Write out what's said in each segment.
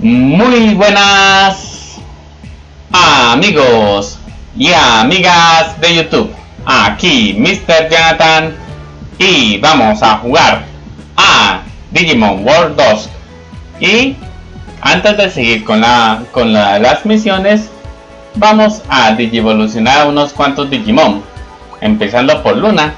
Muy buenas amigos y amigas de YouTube. Aquí Mr. Jonathan y vamos a jugar a Digimon World 2. Y antes de seguir con las misiones, vamos a digivolucionar unos cuantos Digimon, empezando por Luna.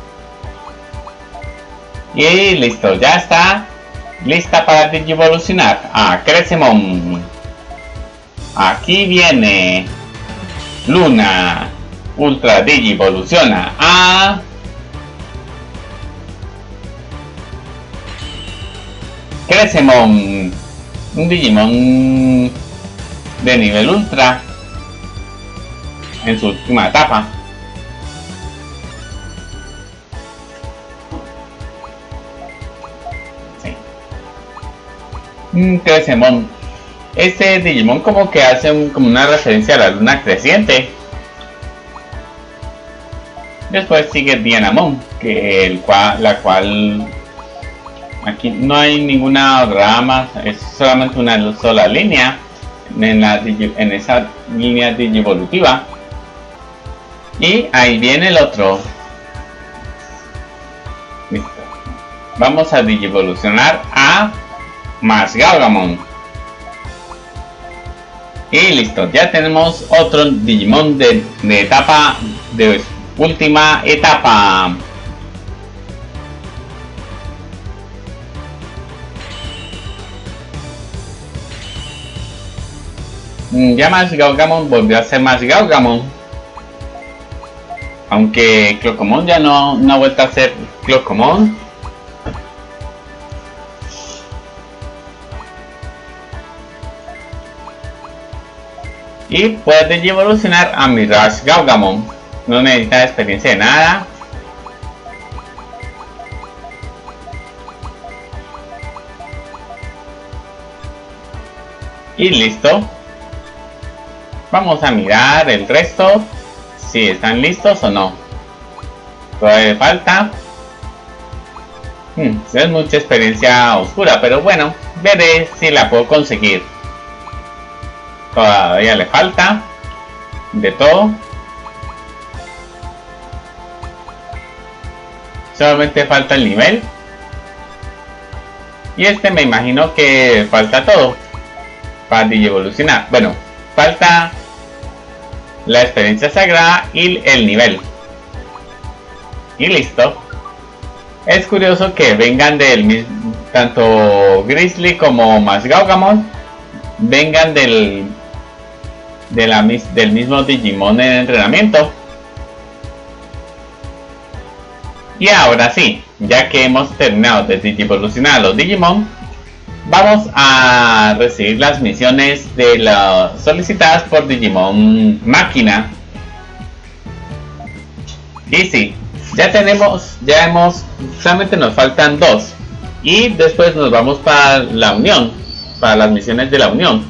Y listo, ya está lista para digivolucionar a Crecemon. Aquí viene Luna. Ultra digivoluciona a Crecemon, un Digimon de nivel ultra en su última etapa. Crecemon. Este Digimon como que hace como una referencia a la luna creciente. Después sigue Dianamon, la cual aquí no hay ninguna rama, es solamente una sola línea en esa línea digivolutiva. Y ahí viene el otro. Listo. Vamos a digivolucionar a Masgaugamon. Y listo, ya tenemos otro Digimon de etapa, de última etapa. Ya Masgaugamon volvió a ser Masgaugamon, aunque Clocomon ya no ha vuelto a ser Clocomon. Y puedes evolucionar a Mirage Gaugamon. No necesita experiencia de nada. Y listo. Vamos a mirar el resto, si están listos o no. Todavía falta. Es mucha experiencia oscura, pero bueno, veré si la puedo conseguir. Todavía le falta de todo. Solamente falta el nivel. Y este me imagino que falta todo para evolucionar. Bueno, falta la experiencia sagrada y el nivel. Y listo. Es curioso que vengan del mismo, tanto Grizzly como Masgaugamon vengan del mismo Digimon en entrenamiento. Y ahora sí, ya que hemos terminado de digivolucionar a los Digimon, vamos a recibir las misiones de las solicitadas por Digimon Máquina. Y sí, solamente nos faltan 2. Y después nos vamos para la Unión, para las misiones de la Unión.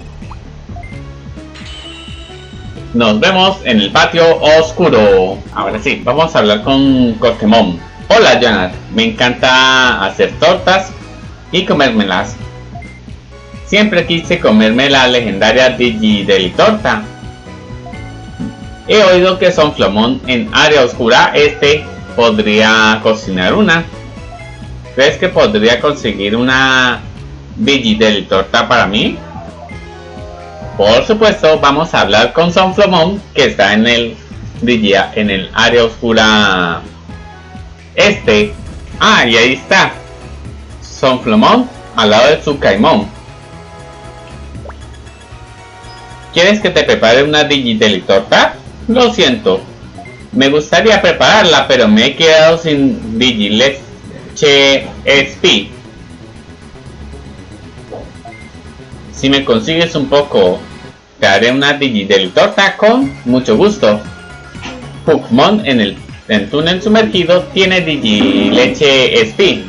Nos vemos en el patio oscuro. Ahora sí, vamos a hablar con Cortemon. Hola Jonathan, me encanta hacer tortas y comérmelas. Siempre quise comerme la legendaria Digi Torta. He oído que Sonflomon en área oscura podría cocinar una. ¿Crees que podría conseguir una Digi Torta para mí? Por supuesto, vamos a hablar con Sonflomon, que está en el área oscura Ah, y ahí está Sonflomon al lado de Tsukaimon. ¿Quieres que te prepare una Torta? Lo siento, me gustaría prepararla, pero me he quedado sin Digileche SP. Si me consigues un poco, te haré una Torta con mucho gusto. Pugmon en el túnel sumergido tiene Digileche SP.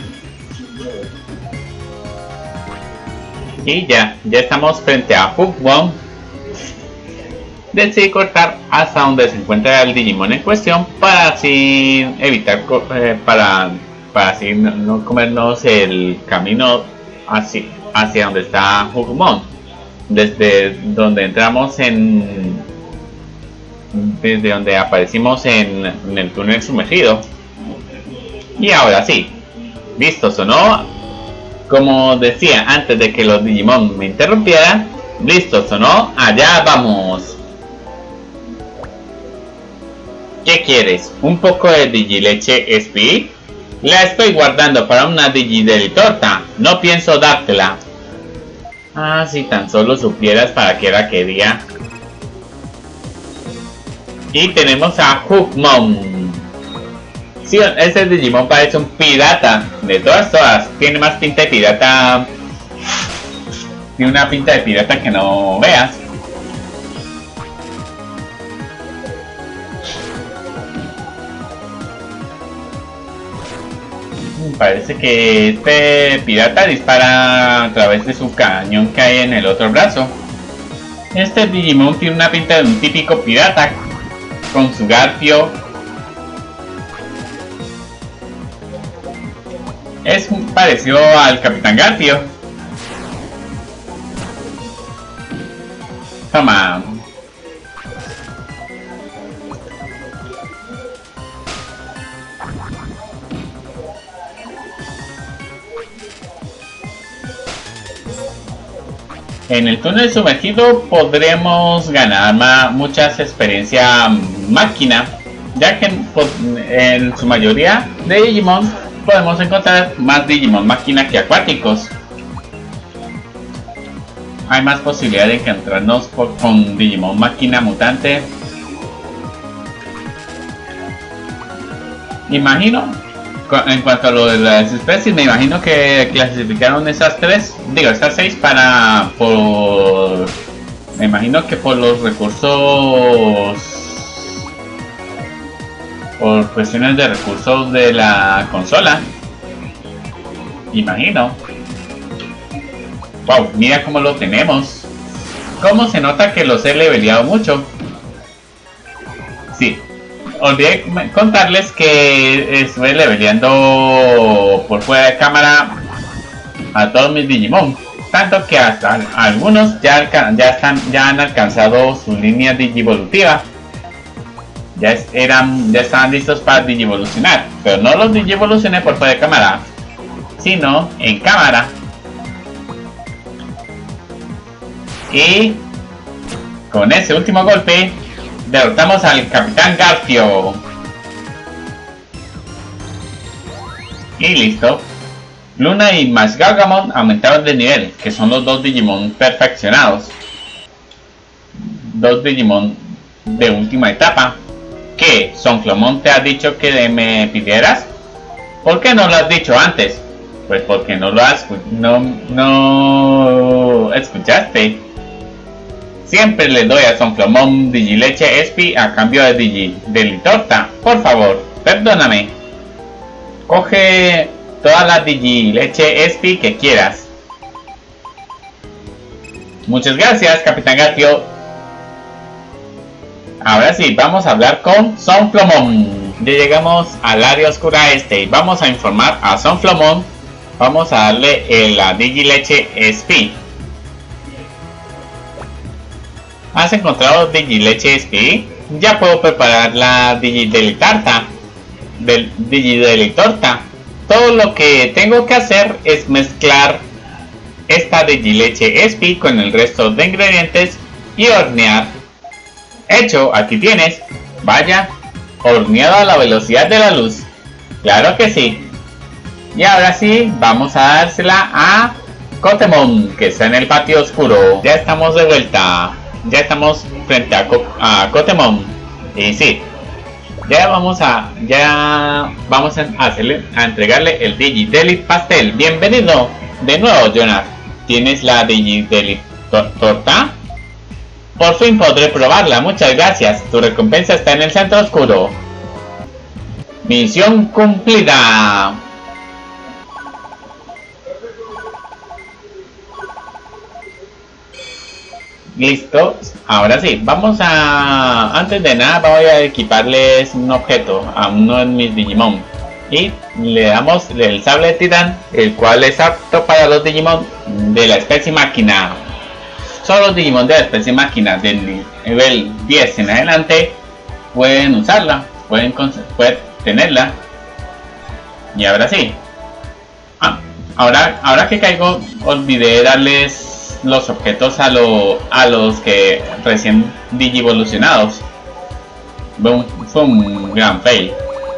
Y ya estamos frente a Pugmon. Decidí cortar hasta donde se encuentra el Digimon en cuestión para así evitar para así no comernos el camino así hacia donde está Hugmon, desde donde entramos desde donde aparecimos en el túnel sumergido. Y ahora sí, ¿listos o no? Como decía antes de que los Digimon me interrumpieran, ¿listos o no? Allá vamos. ¿Qué quieres? ¿Un poco de Digileche SP? La estoy guardando para una Digideli torta. No pienso dártela. Ah, si tan solo supieras para qué la quería. Y tenemos a Hugmon. Sí, ese Digimon parece un pirata. De todas. Tiene más pinta de pirata. Tiene una pinta de pirata que no veas. Parece que este pirata dispara a través de su cañón que hay en el otro brazo. Este Digimon tiene una pinta de un típico pirata, con su garfio. Es parecido al Capitán Garfio. Toma. En el túnel sumergido podremos ganar muchas experiencias máquina, ya que en su mayoría de Digimon podemos encontrar más Digimon máquina que acuáticos. Hay más posibilidad de encontrarnos con Digimon máquina mutante. Imagino, en cuanto a lo de las especies, me imagino que clasificaron estas estas 6 me imagino que por los recursos, por cuestiones de recursos de la consola, imagino. Wow, mira cómo lo tenemos. Cómo se nota que los he leveleado mucho. Sí. Olvidé contarles que estuve leveleando por fuera de cámara a todos mis Digimon, tanto que hasta algunos ya han alcanzado su línea digivolutiva. Ya estaban listos para digivolucionar, pero no los digivolucioné por fuera de cámara, sino en cámara. Y con ese último golpe derrotamos al Capitán Garfio. Y listo. Luna y Masgargamon aumentaron de nivel, que son los dos Digimon perfeccionados. Dos Digimon de última etapa. ¿Qué? ¿Sonflomon te ha dicho que me pidieras? ¿Por qué no lo has dicho antes? Pues porque no lo has no escuchaste. Siempre le doy a Sonflomon Digileche SP a cambio de Digideli torta. Por favor, perdóname. Coge todas las Digileche SP que quieras. Muchas gracias, Capitán Garfio. Ahora sí, vamos a hablar con Sonflomon. Ya llegamos al área oscura y vamos a informar a Sonflomon. Vamos a darle la Digileche SP. ¿Has encontrado Digileche SP? Ya puedo preparar la Digideli torta. Todo lo que tengo que hacer es mezclar esta Digileche SP con el resto de ingredientes y hornear. Hecho, aquí tienes. Vaya, horneado a la velocidad de la luz. Claro que sí. Y ahora sí, vamos a dársela a Gotemon, que está en el patio oscuro. Ya estamos de vuelta. Ya estamos frente a Gotemon. Y sí, ya vamos a entregarle el Digideli pastel. Bienvenido de nuevo, Jonas. ¿Tienes la Digideli torta? Por fin podré probarla, muchas gracias. Tu recompensa está en el centro oscuro. Misión cumplida. Listo, ahora sí, antes de nada voy a equiparles un objeto a uno de mis Digimon. Y le damos el sable de titán, el cual es apto para los Digimon de la especie máquina. Solo los Digimon de la especie máquina del nivel 10 en adelante pueden usarla, pueden tenerla. Y ahora sí. Ahora que caigo, olvidé darles los objetos a los que recién digivolucionados. Fue un gran fail.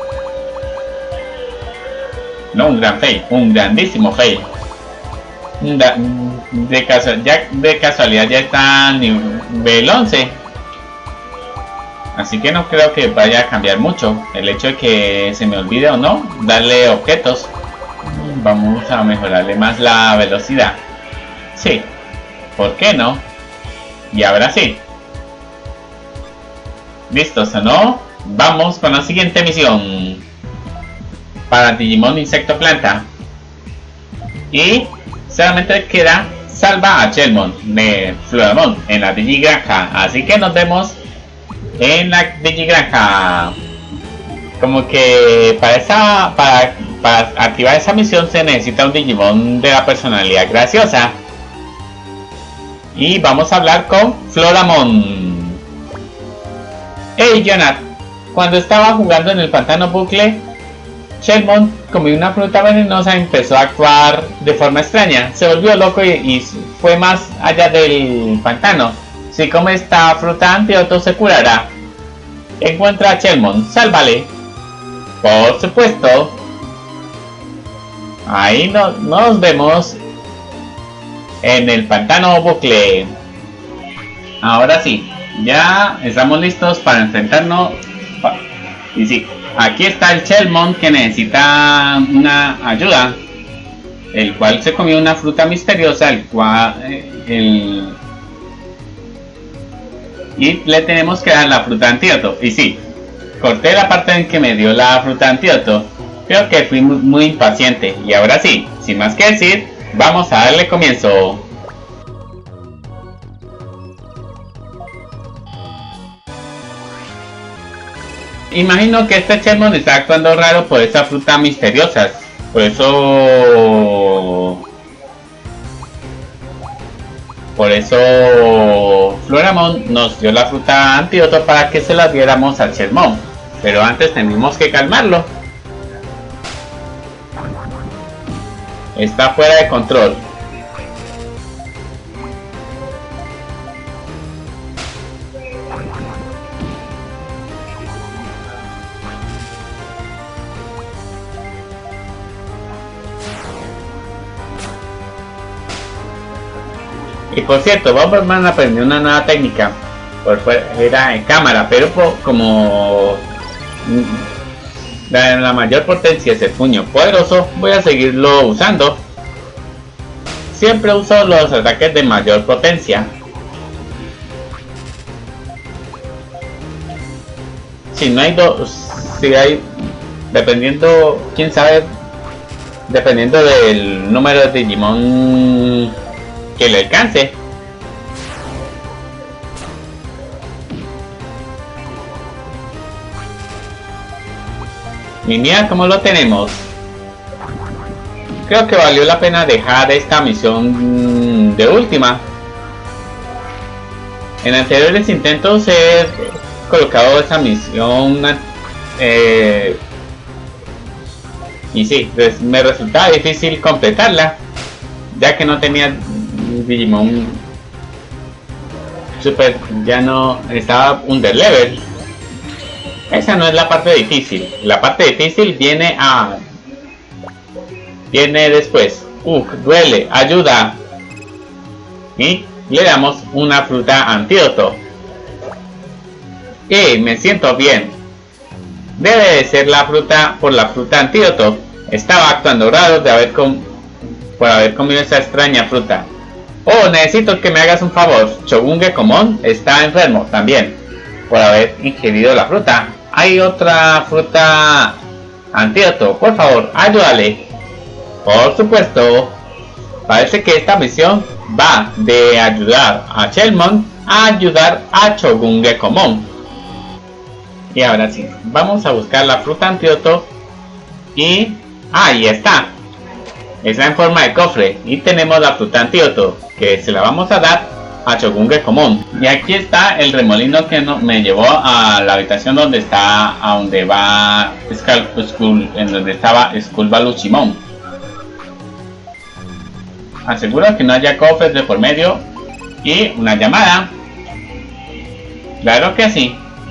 No un gran fail, un grandísimo fail. De casualidad ya está nivel 11. Así que no creo que vaya a cambiar mucho el hecho de que se me olvide o no darle objetos. Vamos a mejorarle más la velocidad. Sí, ¿por qué no? Y ahora sí. ¿Listos o no? Vamos con la siguiente misión. Para Digimon Insecto Planta. Y solamente queda salva a Chelmon de Floramon en la Digigranja. Así que nos vemos en la Digigranja. Como que para activar esa misión se necesita un Digimon de la personalidad graciosa. Y vamos a hablar con Floramon. Hey Jonathan, cuando estaba jugando en el pantano bucle, Chelmon comió una fruta venenosa y empezó a actuar de forma extraña. Se volvió loco y fue más allá del pantano. Si come esta fruta, Antídoto se curará. Encuentra a Chelmon, sálvale. Por supuesto. Ahí nos vemos en el pantano bucle. Ahora sí, ya estamos listos para enfrentarnos. Y sí, aquí está el Chelmon que necesita una ayuda, el cual se comió una fruta misteriosa, y le tenemos que dar la fruta antídoto. Y sí, corté la parte en que me dio la fruta antídoto. Creo que fui muy impaciente. Y ahora sí, sin más que decir, vamos a darle comienzo. Imagino que este Chelmon está actuando raro por esa fruta misteriosa. Por eso Floramon nos dio la fruta antídoto para que se la diéramos al Chelmon. Pero antes tenemos que calmarlo. Está fuera de control. Y por cierto, Bomberman aprendió una nueva técnica por fuera de cámara, pero como la mayor potencia es el puño poderoso, voy a seguirlo usando. Siempre uso los ataques de mayor potencia. Si no hay si hay, dependiendo, quién sabe, dependiendo del número de Digimon que le alcance. Y mira cómo lo tenemos. Creo que valió la pena dejar esta misión de última. En anteriores intentos he colocado esa misión y sí, me resultaba difícil completarla, ya que no tenía Digimon Super, ya no estaba underlevel. Esa no es la parte difícil. La parte difícil viene después. Duele, ayuda. Y le damos una fruta antídoto. Me siento bien. Debe de ser por la fruta antídoto. Estaba actuando raro por haber comido esa extraña fruta. Necesito que me hagas un favor. Shogun Gekomon está enfermo también por haber ingerido la fruta. Hay otra fruta antídoto. Por favor, ayúdale. Por supuesto. Parece que esta misión va de ayudar a Chelmon a ayudar a Shogun Gekomon. Y ahora sí, vamos a buscar la fruta antídoto. Y ahí está. está en forma de cofre. Y tenemos la fruta antídoto, que se la vamos a dar a Shogun Gekomon. Y aquí está el remolino que me llevó a la habitación donde está, a donde va Skull, en donde estaba Skull Baluchimon. Aseguro que no haya cofres de por medio. Y una llamada. Claro que sí.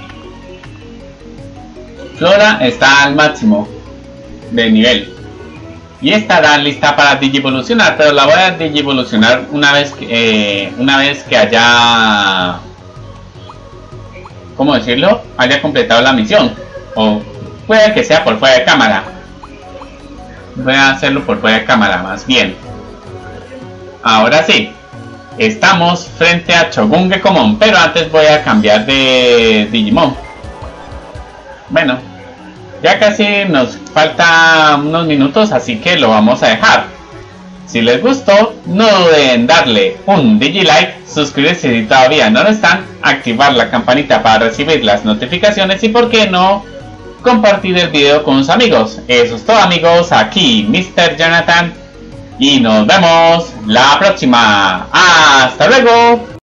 Flora está al máximo de nivel y estará lista para digivolucionar, pero la voy a digivolucionar una vez que haya, ¿cómo decirlo?, haya completado la misión, o puede que sea por fuera de cámara. Voy a hacerlo por fuera de cámara más bien. Ahora sí, estamos frente a Shogun Gekomon, pero antes voy a cambiar de Digimon. Bueno, ya casi nos falta unos minutos, así que lo vamos a dejar. Si les gustó, no duden en darle un Digi-like, suscribirse si todavía no lo están, activar la campanita para recibir las notificaciones y, por qué no, compartir el video con sus amigos. Eso es todo, amigos, aquí Mr. Jonathan y nos vemos la próxima. ¡Hasta luego!